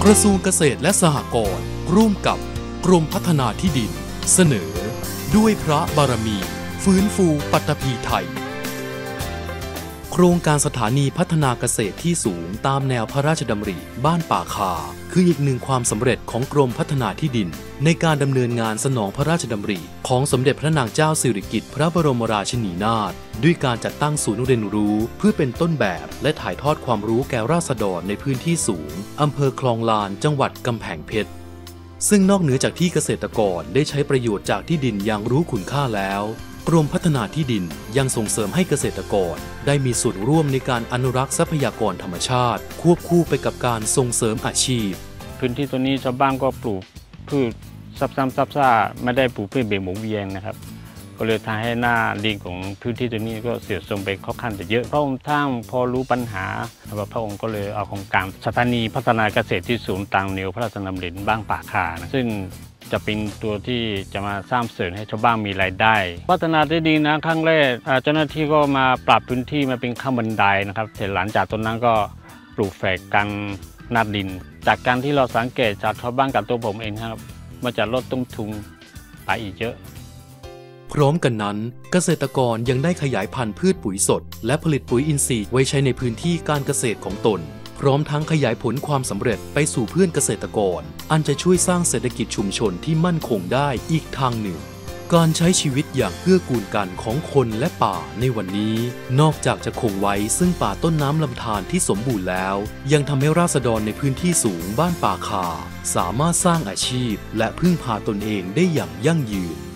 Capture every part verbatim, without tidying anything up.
กระทรวงเกษตรและสหกรณ์ร่วมกับกรมพัฒนาที่ดินเสนอด้วยพระบารมีฟื้นฟูปัตตภีไทยโครงการสถานีพัฒนาเกษตรที่สูงตามแนวพระราชดำริบ้านป่าคาคืออีกหนึ่งความสำเร็จของกรมพัฒนาที่ดินในการดำเนินงานสนองพระราชดำริของสมเด็จพระนางเจ้าสิริกิติ์พระบรมราชินีนาถด้วยการจัดตั้งศูนย์เรียนรู้เพื่อเป็นต้นแบบและถ่ายทอดความรู้แก่ราษฎรในพื้นที่สูงอำเภอคลองลานจังหวัดกำแพงเพชรซึ่งนอกเหนือจากที่เกษตรกรได้ใช้ประโยชน์จากที่ดินอย่างรู้คุณค่าแล้วกรมพัฒนาที่ดินยังส่งเสริมให้เกษตรกรได้มีส่วนร่วมในการอนุรักษ์ทรัพยากรธรรมชาติควบคู่ไปกับการส่งเสริมอาชีพพื้นที่ตัวนี้ชาวบ้านก็ปลูกพืชซับซ้ำซับซ่าไม่ได้ปลูกพืชเบี่ยงหมุนเวียนนะครับก็เลยทำให้หน้าดินของพื้นที่ตัวนี้ก็เสียทรงไปค่อนข้างจะเยอะพระองค์ท่านพอรู้ปัญหาพระองค์ก็เลยเอาโครงการสถานีพัฒนาเกษตรที่ศูนย์ตามแนวพระราชดำริบ้านป่าคานะซึ่งจะเป็นตัวที่จะมาสร้างเสริมให้ชาวบ้านมีรายได้พัฒนาได้ดีนะครั้งแรกเจ้าหน้าที่ก็มาปรับพื้นที่มาเป็นข้างบันไดนะครับเสร็จหลังจากตรงนั้นก็ปลูกแฝกกันนาดินจากการที่เราสังเกตจากชาวบ้านกับตัวผมเองครับมันจะลดต้นทุนไปอีกเยอะพร้อมกันนั้นเกษตรกรยังได้ขยายพันธุ์พืชปุ๋ยสดและผลิตปุ๋ยอินทรีย์ไว้ใช้ในพื้นที่การเกษตรของตนพร้อมทั้งขยายผลความสำเร็จไปสู่เพื่อนเกษตรกรอันจะช่วยสร้างเศรษฐกิจชุมชนที่มั่นคงได้อีกทางหนึ่งการใช้ชีวิตอย่างเกื้อกูลกันของคนและป่าในวันนี้นอกจากจะคงไว้ซึ่งป่าต้นน้ำลำธารที่สมบูรณ์แล้วยังทำให้ราษฎรในพื้นที่สูงบ้านป่าคาสามารถสร้างอาชีพและพึ่งพาตนเองได้อย่างยั่งยืน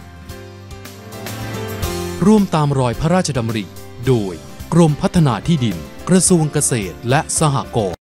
ร่วมตามรอยพระราชดำริโดยกรมพัฒนาที่ดินกระทรวงเกษตรและสหกรณ์